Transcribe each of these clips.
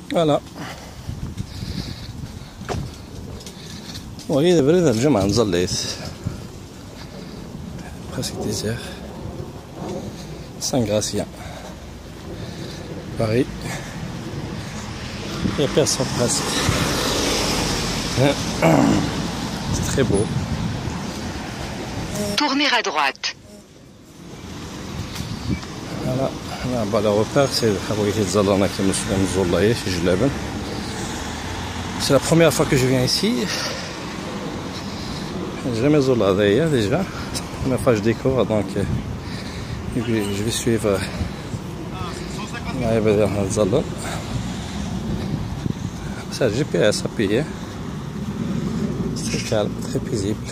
Voilà. Oui, دابا هذا الجمعة نزليت presque désert. Saint-Gratien, Paris. Il n'y a personne presque. C'est très beau. Tournez à droite. Voilà. Là, le repère, c'est Zalana qui me. C'est la première fois que je viens ici. J'ai jamais Zola d'ailleurs déjà. C'est la première fois que je découvre, donc je vais suivre la Zalana. C'est un GPS appuyé. C'est très calme, très paisible.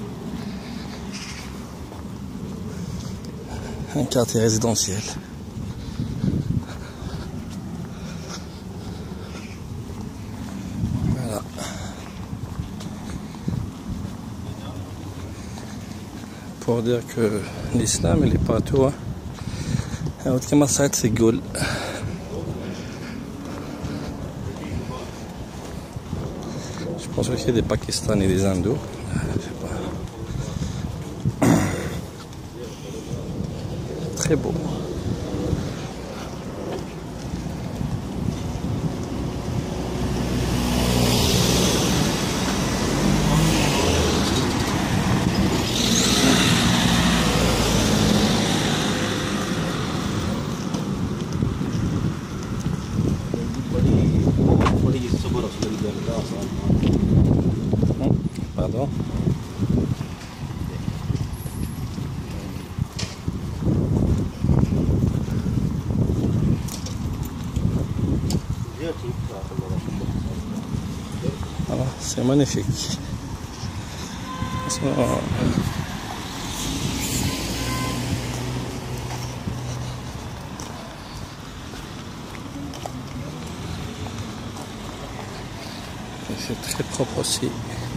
Un quartier résidentiel. Voilà. Pour dire que l'islam il est partout. Autre que ça c'est Goul. Je pense qu'il y a des Pakistanais et des Hindous. Je sais pas. Très beau. Pardon. Voilà, c'est magnifique. C'est très propre aussi.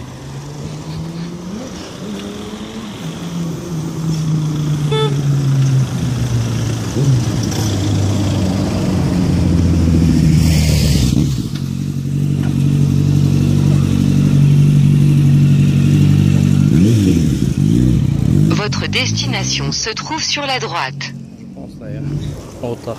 Votre destination se trouve sur la droite. Je pense d'ailleurs. Autre.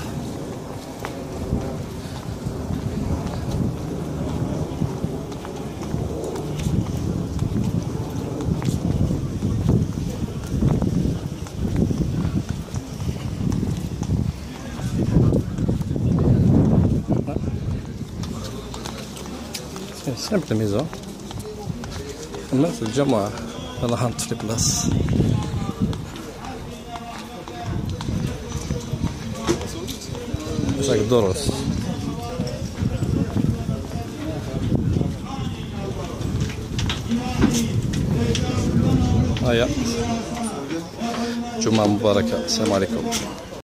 C'est une simple maison. Mais c'est déjà moi. يلا هنط في البلاص. مساك الدروس. هيا جمعة مباركة. السلام عليكم.